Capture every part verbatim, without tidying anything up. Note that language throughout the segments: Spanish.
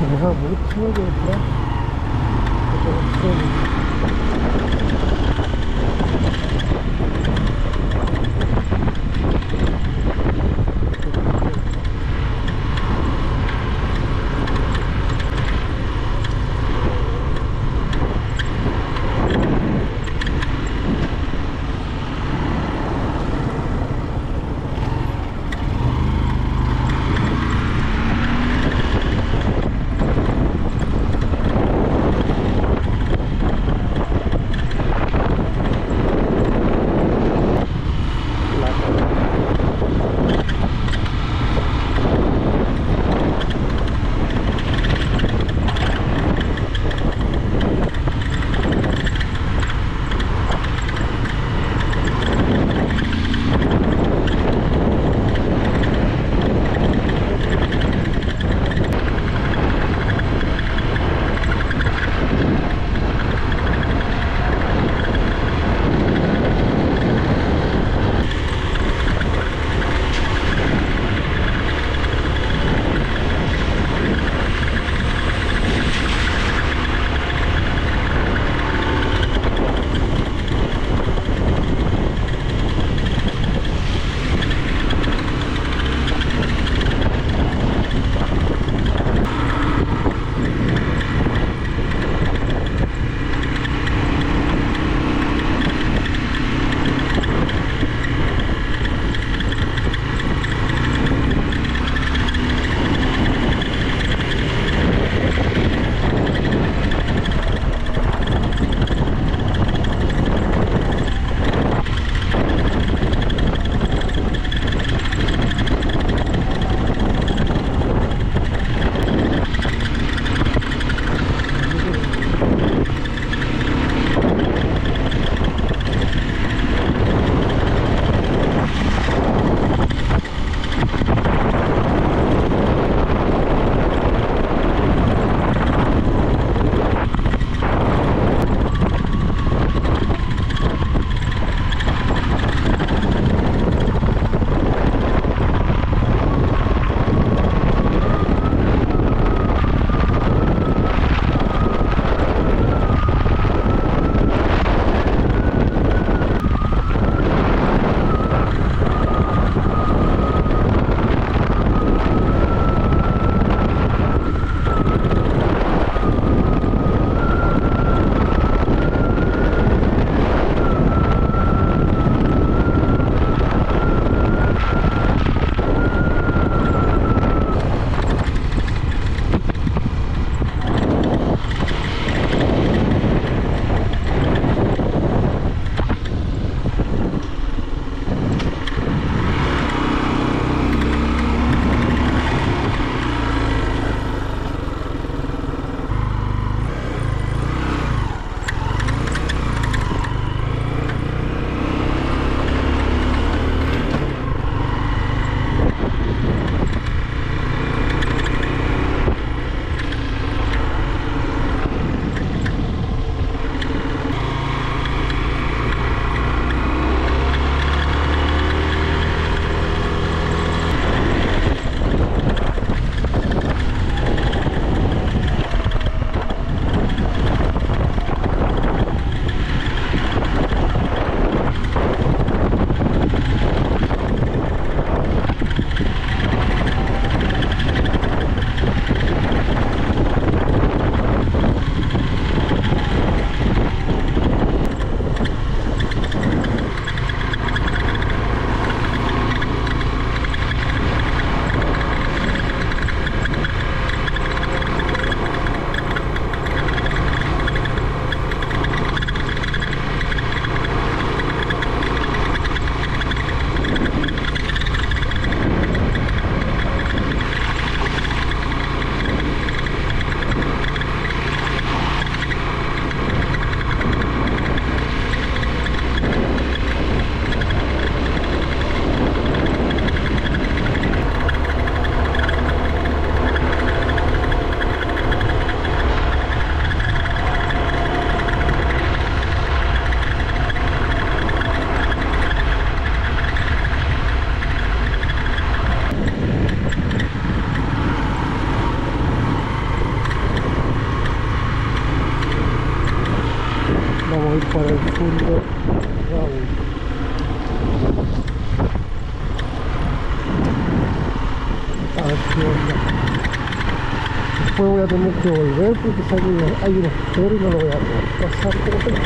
Ага, вот человек, да? Это вот целый. voy para el fondo Raúl. A ver qué onda. Después voy a tener que volver porque hay unos, hay unos toros y no lo voy a poder pasar como que.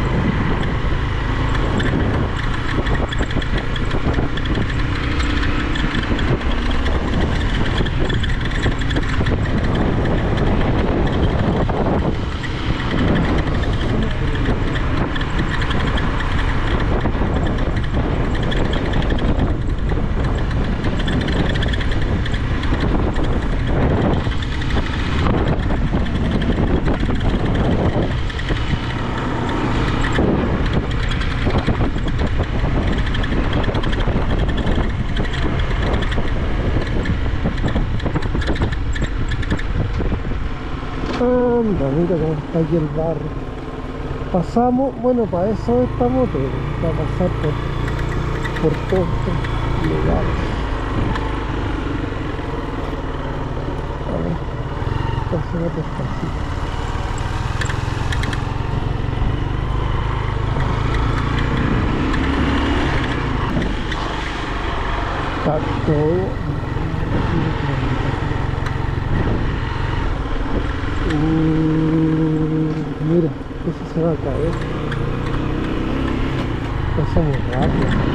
Anda, mira cómo está aquí el barrio. Pasamos, bueno, para eso estamos, para pasar por, por todos estos lugares. A ver, pasemos despacito. Está todo. Uh, mira, eso se va a caer. Pasamos rápido.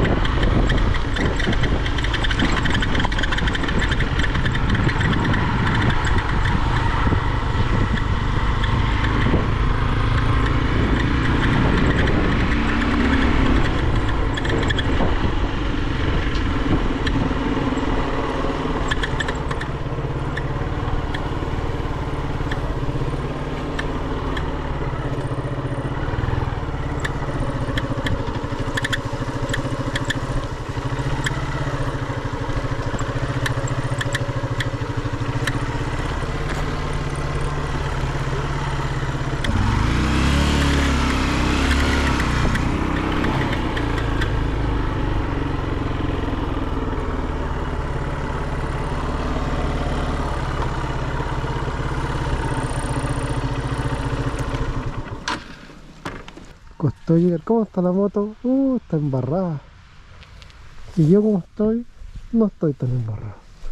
Costó llegar. ¿Cómo está la moto? Uh, está embarrada. Y yo como estoy, no estoy tan embarrado.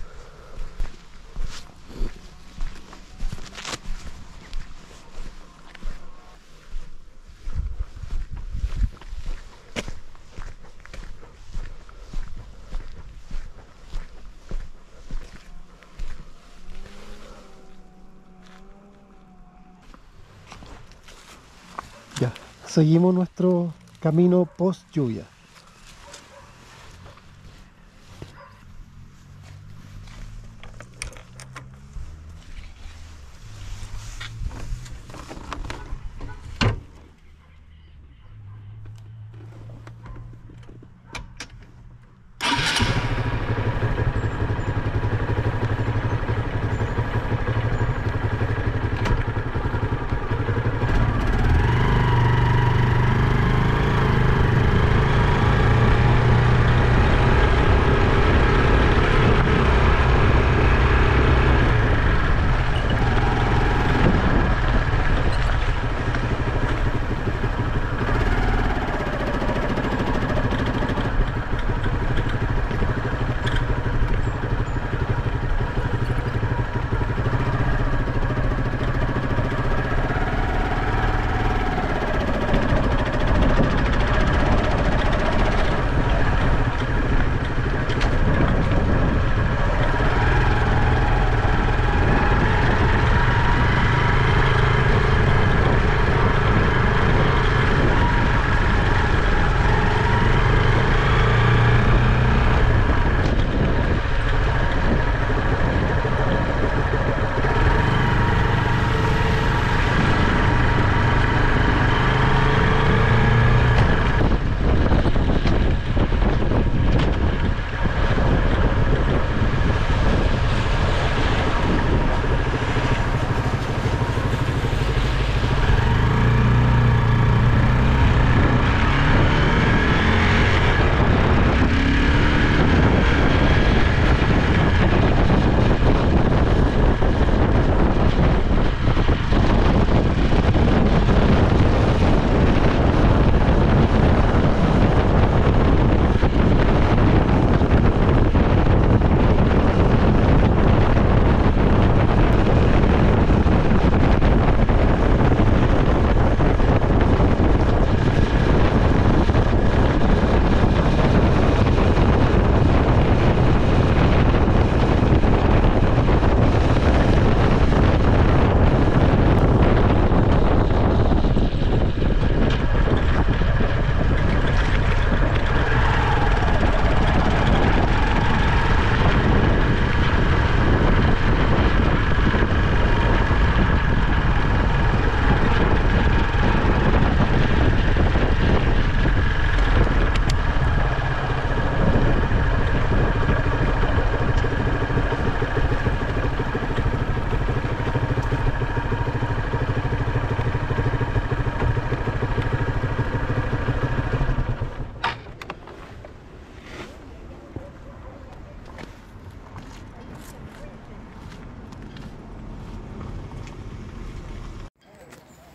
Ya, seguimos nuestro camino post lluvia.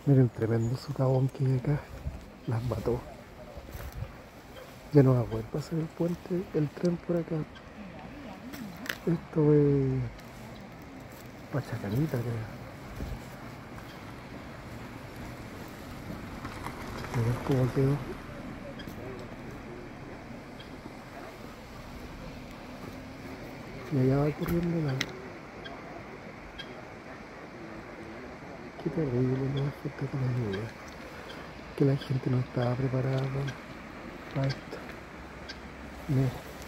Miren, tremendo socavón que hay acá. Las mató. Ya no va a poder pasar el puente, el tren por acá. Esto es Pachacanita, creo. Miren cómo quedó. Y allá va corriendo la... Qué terrible, ¿no? Afecta con la lluvia. Que la gente no estaba preparada para, para esto. Mira.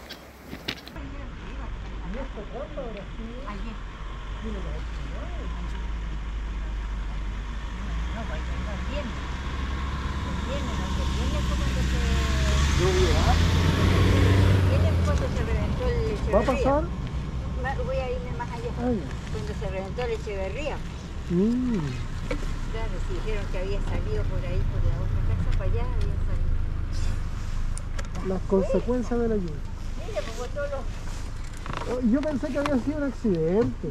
¿Va a pasar? Voy a irme más allá. Ah, ya. Cuando se reventó el Echeverría. Mm. Claro, si dijeron que había salido por ahí, por la otra casa, para allá había salido. Las consecuencias de la lluvia. Mira, pues todos los... Oh, yo pensé que había sido un accidente.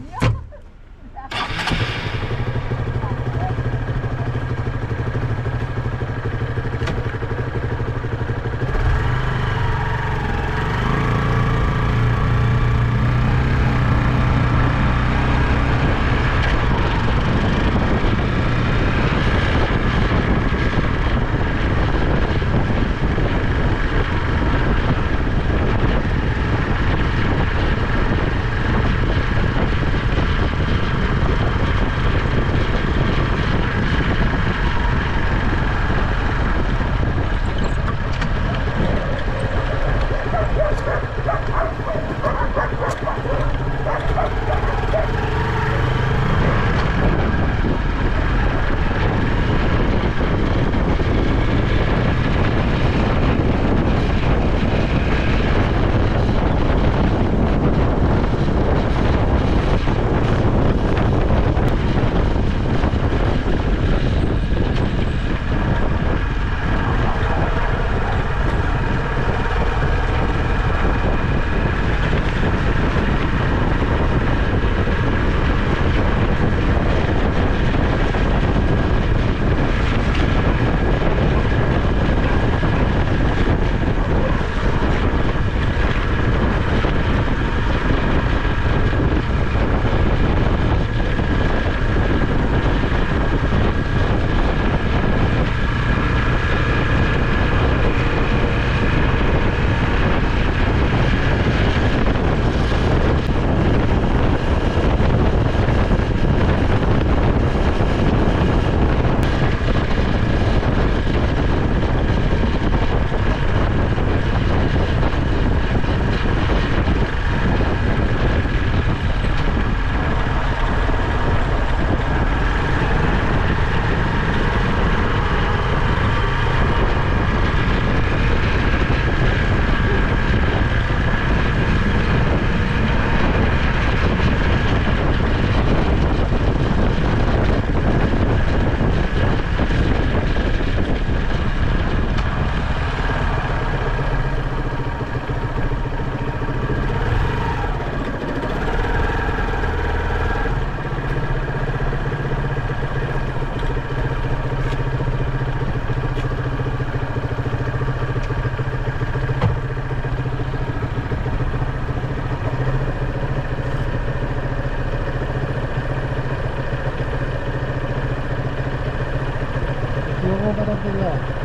Luego para pegar.